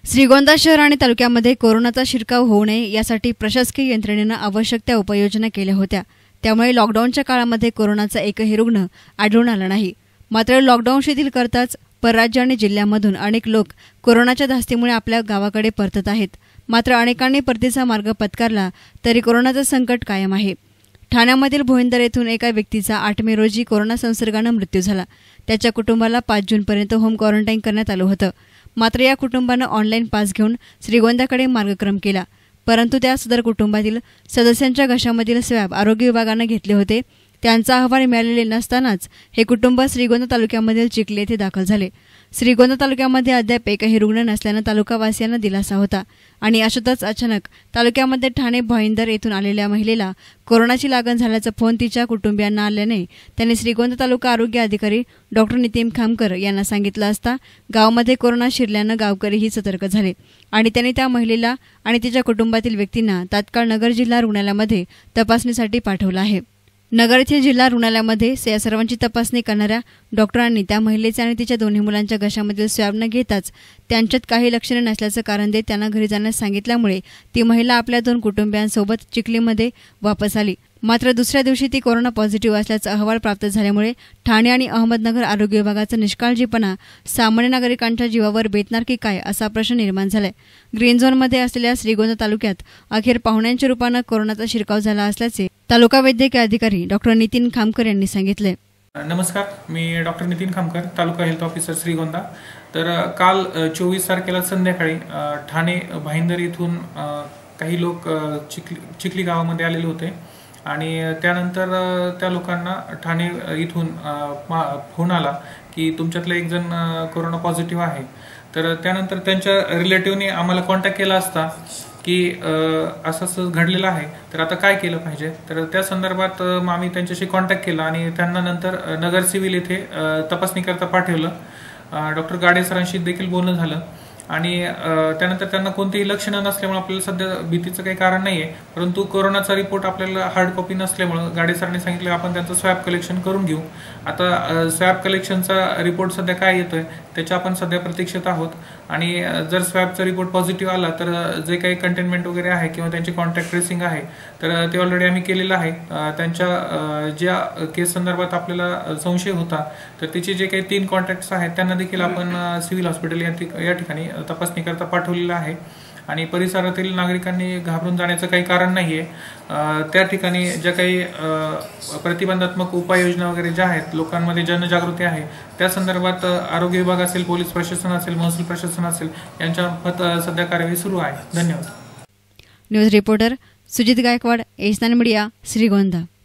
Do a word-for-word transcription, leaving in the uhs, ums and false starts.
श्रीगोंदा शहर आणि तालुक्यामध्ये कोरोनाचा शिरकाव होऊ नये यासाठी प्रशासकीय यंत्रणेनं आवश्यक त्या उपाययोजना केल्या होत्या। त्यामुळे लॉकडाऊनच्या काळामध्ये कोरोनाचा एकही रुग्ण आढळून आला नाही। मात्र लॉकडाऊन शिथिल करताच परराज्य आणि जिल्ह्यामधून अनेक लोक कोरोनाच्या धास्तीमुळे आपल्या गावाकडे परतत आहेत। मात्र अनेकांनी परतीचा मार्ग पत्करला तरी कोरोनाचं संकट कायम आहे। ठाण्यामधील भोईंदर येथून एका व्यक्तीचा आठ मे रोजी कोरोना संसर्गानं मृत्यू झाला। त्याच्या कुटुंबाला पाच जूनपर्यंत होम क्वारंटाईन करण्यात आलं होतं। मात्र या कुटुंबानं ऑनलाईन पास घेऊन श्रीगोंद्याकडे मार्गक्रम केला, परंतु त्या सदर कुटुंबातील सदस्यांच्या घशामधील स्वॅब आरोग्य विभागानं घेतले होते। त्यांचा अहवाल मिळालेले नसतानाच हे कुटुंब श्रीगोंदा तालुक्यामधील चिखली येथे दाखल झाले। श्रीगोंदा तालुक्यामध्ये अद्याप एकही रुग्ण नसल्यानं तालुकावासियांना दिलासा होता आणि अशातच अचानक तालुक्यामध्ये ठाणे भोईंदर येथून आलेल्या महिलेला कोरोनाची लागण झाल्याचा फोन तिच्या कुटुंबियांना आल्याने त्यांनी श्रीगोंदा तालुका आरोग्य अधिकारी डॉक्टर नितीन खामकर यांना सांगितलं असता गावामध्ये कोरोना शिरल्यानं गावकरीही सतर्क झाले आणि त्यांनी त्या महिलेला आणि तिच्या कुटुंबातील व्यक्तींना तात्काळ नगर जिल्हा रुग्णालयामध्ये तपासणीसाठी पाठवलं आहे। नगर येथील जिल्हा रुग्णालयामध्ये या सर्वांची तपासणी करणाऱ्या डॉक्टरांनी त्या महिलेचे आणि तिच्या दोन्ही मुलांच्या घशामधील स्वॅब न घेताच त्यांच्यात काही लक्षणे नसल्याचं कारण देत त्यांना घरी जाण्यास सांगितल्यामुळे ती महिला आपल्या दोन कुटुंबियांसोबत चिखलीमध्ये वापस आली। मात्र दुसऱ्या दिवशी ती कोरोना पॉझिटिव्ह असल्याचा अहवाल प्राप्त झाल्यामुळे ठाणे आणि अहमदनगर आरोग्य विभागाचा निष्काळजीपणा सामान्य नागरिकांच्या जीवावर बेतणार की काय असा प्रश्न निर्माण झालाय। ग्रीन झोनमध्ये असलेल्या श्रीगोंदा तालुक्यात अखेर पाहुण्यांच्या रूपानं कोरोनाचा शिरकाव झाला असल्याचे तालुका वैद्यकीय अधिकारी डॉक्टर नितीन खामकर यांनी सांगितले। नमस्कार, मी doctor Nitin Khamkar, taluka health officer Shrigonda. तर काल चोवीस तारखेला संध्याकाळी ठाणे भाईंदर येथून काही लोक चिखली चिखली गावामध्ये आलेले होते आणि त्यानंतर त्या लोकांना ठाणे इथून फोन आला की तुमच्यातला एक जण कोरोना पॉझिटिव्ह आहे। तर त्यानंतर त्यांच्या रिलेटिव्हने आम्हाला कॉन्टॅक्ट केला असता की असं असं घडलेलं आहे, तर आता काय केलं पाहिजे। तर त्या संदर्भात मग आम्ही त्यांच्याशी कॉन्टॅक्ट केला आणि त्यांना नंतर नगर सिव्हिल येथे तपासणी करता पाठवलं। डॉक्टर गाडे सरांशी देखील बोलणं झालं आणि त्यानंतर त्यांना कोणतीही लक्षणं नसल्यामुळे आपल्याला सध्या भीतीचं काही कारण नाही आहे, परंतु कोरोनाचा रिपोर्ट आपल्याला हार्ड कॉपी नसल्यामुळे गाडे सरांनी सांगितलं आपण त्यांचं स्वॅब कलेक्शन करून घेऊ। आता स्वॅब कलेक्शनचा रिपोर्ट सध्या काय येतोय त्याच्या आपण सध्या प्रतीक्षेत आहोत आणि जर स्वॅबचा रिपोर्ट पॉझिटिव्ह आला तर जे काही कंटेनमेंट वगैरे आहे किंवा त्यांची कॉन्टॅक्ट ट्रेसिंग आहे तर ते ऑलरेडी आम्ही केलेलं आहे। त्यांच्या ज्या केस संदर्भात आपल्याला संशय होता तर तिचे जे काही तीन कॉन्टॅक्ट्स आहेत त्यांना देखील आपण सिव्हिल हॉस्पिटल या ठिकाणी तपासणी करता पाठवलेलं आहे आणि परिसरातील नागरिकांनी घाबरून जाण्याचं काही कारण नाहीये। त्या ठिकाणी ज्या काही प्रतिबंधात्मक उपाययोजना वगैरे ज्या आहेत, लोकांमध्ये जनजागृती आहे, त्या संदर्भात आरोग्य विभाग असेल, पोलीस प्रशासन असेल, महसूल प्रशासन असेल यांच्या सध्या कार्यवाही सुरू आहे। धन्यवाद। News reporter Sujit Gaikwad, S nine media, Shrigonda.